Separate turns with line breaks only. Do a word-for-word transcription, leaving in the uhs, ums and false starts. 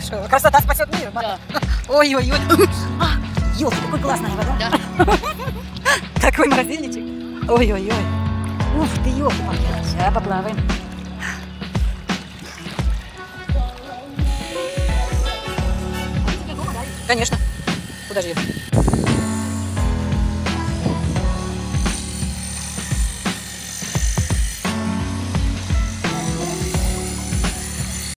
Хорошо. Красота спасет мир.
Да.
Ой-ой-ой. Елки, какой классная вода.
Да.
Такой морозильничек. Ой-ой-ой. Ух ты, елки. Сейчас поплаваем. Конечно. Куда же ехать?